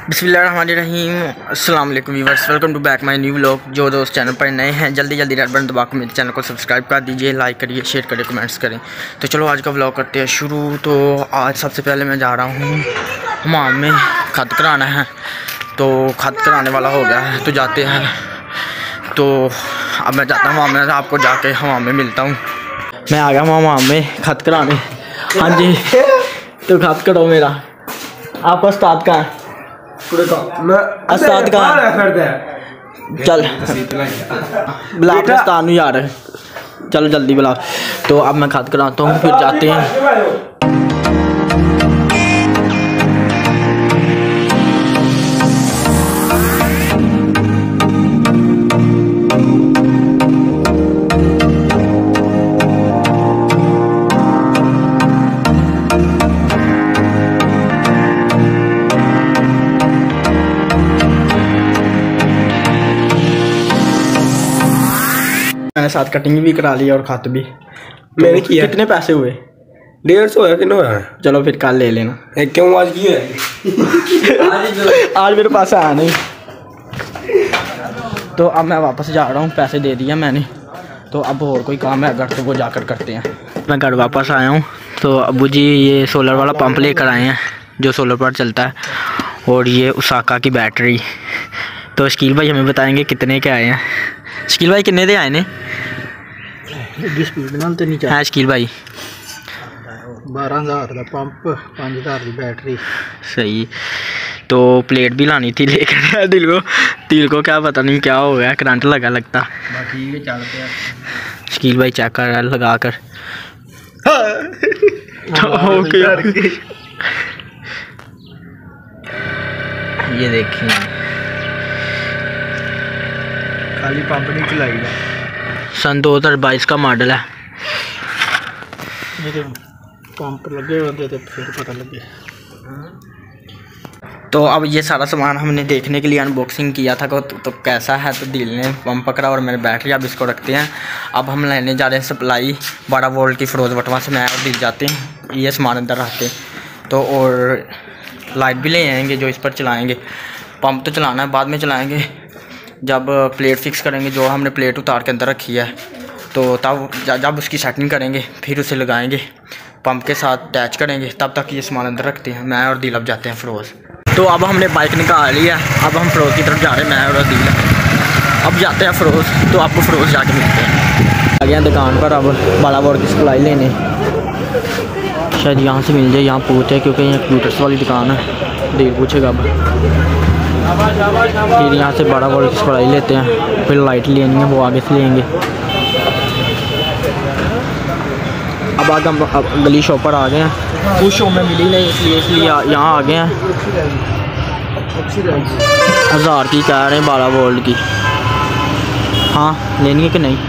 बिस्मिल्लाहिर्रहमानिर्रहीम। अस्सलाम वालेकुम viewers, welcome to back my new vlog. जो दोस्त चैनल पर नए हैं जल्दी रेड बटन दबा कर मेरे चैनल को सब्सक्राइब कर दीजिए, लाइक करिए, शेयर करिए, कमेंट्स करें। तो चलो आज का व्लॉग करते हैं शुरू। तो आज सबसे पहले मैं जा रहा हूँ हमाम में, खत कराना है। तो खत कराने वाला हो गया है तो जाते हैं। तो अब मैं जाता हूँ हमाम में, आपको जाके हमाम में मिलता हूँ। मैं आ गया हूँ हमाम में खत कराने। हाँ जी, तो खत करो मेरा। आपका उस्ताद कहाँ है? उस्ताद कहाँ है? चल बुला अपने उस्ताद यार, चलो जल्दी बुला। तो अब मैं खत कराता हूँ, फिर जाते हैं। मैंने साथ कटिंग भी करा ली और खत भी मैंने किया। कितने पैसे हुए? 150 है। कितना है? चलो फिर कल ले लेना। क्यों आज की है? आज मेरे पास आया नहीं। तो अब मैं वापस जा रहा हूँ, पैसे दे दिया मैंने। तो अब और कोई काम है घर, तो वो जाकर करते हैं। मैं घर वापस आया हूँ। तो अबू जी ये सोलर वाला पंप लेकर आए हैं जो सोलर पर चलता है, और ये उसाका की बैटरी। तो शकील भाई हमें बताएंगे कितने के आए हैं। शकील भाई कितने दे आए ने? हाँ शकील भाई, 12,000 का पंप, 5,000 की बैटरी। सही। तो प्लेट भी लानी थी लेकर दिल को क्या पता नहीं क्या हो गया, करंट लगा लगता। ठीक है चलते हैं। शकील भाई चेक कर लगा कर। ये देखिए खाली पंप नहीं चलाई है। सन 2022 का मॉडल है। ये पंप लगे होते तो फिर पता लगे। तो अब ये सारा सामान हमने देखने के लिए अनबॉक्सिंग किया था तो कैसा है। तो दिल ने पंप पकड़ा और मेरी बैटरी, अब इसको रखते हैं। अब हम लेने जा रहे हैं सप्लाई 12 वोल्ट की फिरोज वटवा से। मैं और दिल जाते हैं, ये सामान अंदर रखते हैं। तो और लाइट भी ले आएंगे जो इस पर चलाएँगे। पंप तो चलाना है, बाद में चलाएँगे जब प्लेट फिक्स करेंगे। जो हमने प्लेट उतार के अंदर रखी है, तो तब जब उसकी सेटिंग करेंगे फिर उसे लगाएंगे, पंप के साथ अटैच करेंगे। तब तक ये सामान अंदर रखते हैं। मैं और दिल अब जाते हैं फिरोज़। तो अब हमने बाइक निकाल ली है, अब हम फिरोज़ की तरफ जा रहे हैं, मैं और दिल। अब जाते हैं फिरोज़, तो आपको फिरोज़ जाके मिलते हैं। आ गए दुकान पर अब 12 वोल्ट की सप्लाई लेने। शायद यहाँ से मिल जाए, यहाँ पूछे क्योंकि यहाँ कंप्यूटर्स वाली दुकान है। दिल पूछेगा अब। फिर यहाँ से 12 वोल्ट की सप्लाई लेते हैं, फिर लाइट लेनी है वो आगे से लेंगे। अब आगे हम गली शॉप पर आ गए हैं। उस शॉप में मिली नहीं इसलिए यहाँ आ गए हैं। 1000 की कह रहे हैं, 12 वोल्ट की। हाँ लेनी है कि नहीं?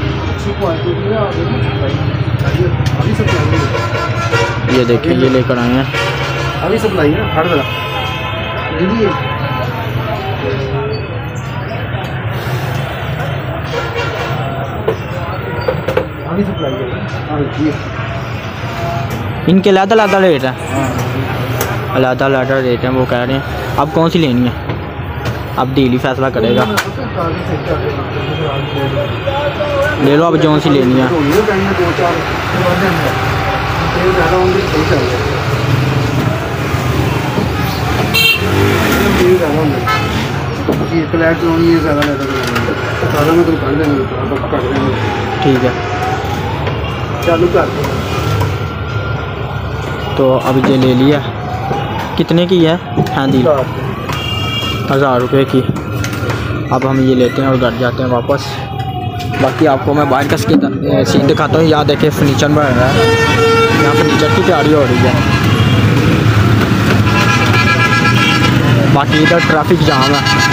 ये देखिए ये लेकर आए हैं। अभी सप्लाई है हर जगह। इनके अलग रेट है, अलग रेट है। वो कह रहे हैं अब कौन सी लेनी है, अब डील ही फैसला करेगा। ले लो अब जो सी लेनी है। ठीक है चालू कर। तो अब ये ले लिया। कितने की है? हाँ दी 1000 रुपये की। अब हम ये लेते हैं और घर जाते हैं वापस। बाकी आपको मैं बाहर का सीन दिखाता हूँ। यहाँ देखिए फर्नीचर बन रहा है, यहाँ फर्नीचर की तैयारी हो रही है। बाकी इधर ट्रैफिक जाम है।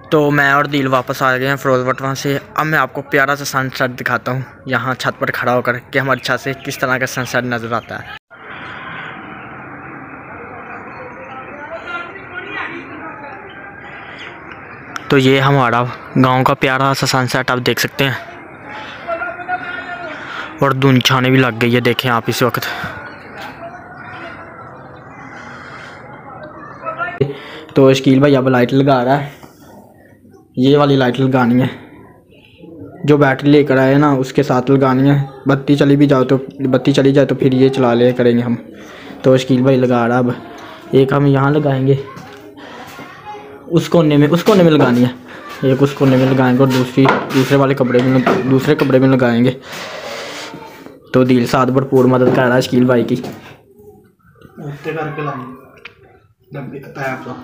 तो मैं और दिल वापस आ गए हैं फिरोज वटवा से। अब मैं आपको प्यारा सा सनसेट दिखाता हूँ यहाँ छत पर खड़ा होकर कि हमारी छत से किस तरह का सनसेट नज़र आता है। तो ये हमारा गांव का प्यारा सा सनसेट आप देख सकते हैं, और धुंध छाने भी लग गई है, देखें आप इस वक्त। तो शकील भाई अब लाइट लगा रहा है, ये वाली लाइट लगानी है जो बैटरी लेकर आए ना उसके साथ लगानी है। बत्ती चली जाए तो फिर ये चला ले करेंगे हम। तो शकील भाई लगा रहा। अब एक हम यहाँ लगाएंगे, उस कोने में लगानी है, एक उस कोने में लगाएंगे और दूसरे कमरे में लगाएंगे। तो दिल साथ भरपूर मदद कर रहा है शकील भाई की। ऊपर करके लाएंगे पैप को।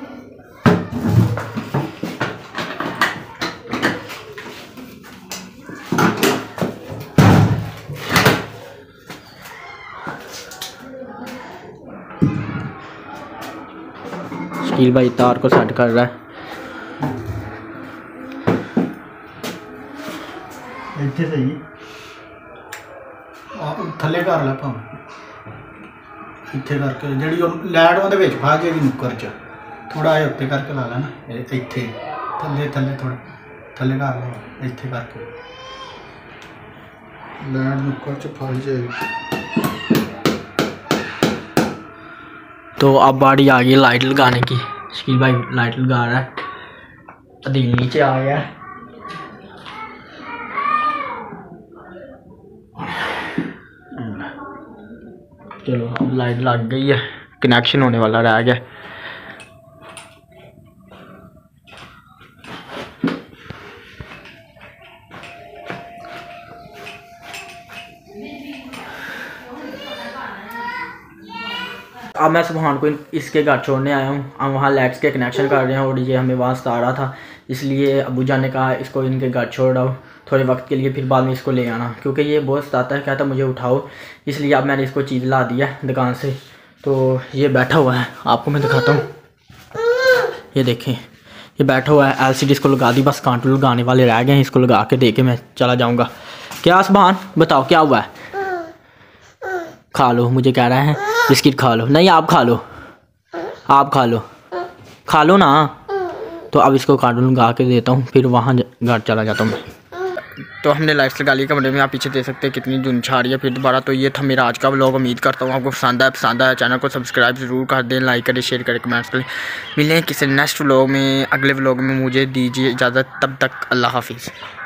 शकील भाई तार को सेट कर रहा है। ਇੱਥੇ ਸਹੀ ਥੱਲੇ ਕਰ ਲੈ ਭਾਵੇਂ ਇੱਥੇ ਕਰਕੇ ਜਿਹੜੀ ਉਹ ਲਾਈਟ ਉਹਦੇ ਵਿੱਚ ਫਾ ਜਾਏਗੀ ਨੁੱਕਰ 'ਚ ਥੋੜਾ ਜਿਹਾ ਉੱਤੇ ਕਰਕੇ ਲਾ ਲੈਣਾ ਇੱਥੇ ਥੱਲੇ ਥੋੜਾ ਥੱਲੇ ਕਰ ਲੈ ਇੱਥੇ ਕਰਕੇ ਲਾਈਟ ਨੁੱਕਰ 'ਚ ਫਸ ਜਾਏगी। तो अब बारी आ गई लाइट लगाने की। शकील भाई लाइट लगा रहा है, दिल नीचे आ गया। चलो अब लाइट लग गई है, कनेक्शन होने वाला रह गया। अब मैं सुबहान को इसके घर छोड़ने आया हूँ। हम वहाँ लाइट्स के कनेक्शन कर रहे हैं और ये हमें वहाँ सतारा था, इसलिए अबू जान ने कहा इसको इनके घर छोड़ आओ थोड़े वक्त के लिए, फिर बाद में इसको ले आना, क्योंकि ये बहुत सताता है, कहता मुझे उठाओ। इसलिए अब मैंने इसको चीज़ ला दिया दुकान से। तो ये बैठा हुआ है, आपको मैं दिखाता हूँ। ये देखें, ये बैठा हुआ है। LCD इसको लगा दी, बस कांटू लगाने वाले रह गए हैं। इसको लगा के दे के मैं चला जाऊँगा। क्या सुबहान बताओ क्या हुआ है? खा लो, मुझे कह रहा है बिस्किट खा लो। नहीं आप खा लो, खा लो ना। तो अब इसको कार्टून लगा के देता हूँ, फिर वहाँ घर चला जाता हूँ मैं। तो हमने लाइट्स लगा ली कमरे में, आप पीछे देख सकते हैं कितनी धुंध छा रही है फिर दोबारा। तो ये था मेरा आज का व्लॉग। उम्मीद करता हूँ आपको पसंद आया। चैनल को सब्सक्राइब ज़रूर कर दें, लाइक करें, शेयर करें, कमेंट्स करें। मिलें किसी नेक्स्ट व्लॉग में, अगले व्लॉग में। मुझे दीजिए इजाज़त, तब तक अल्लाह हाफिज़।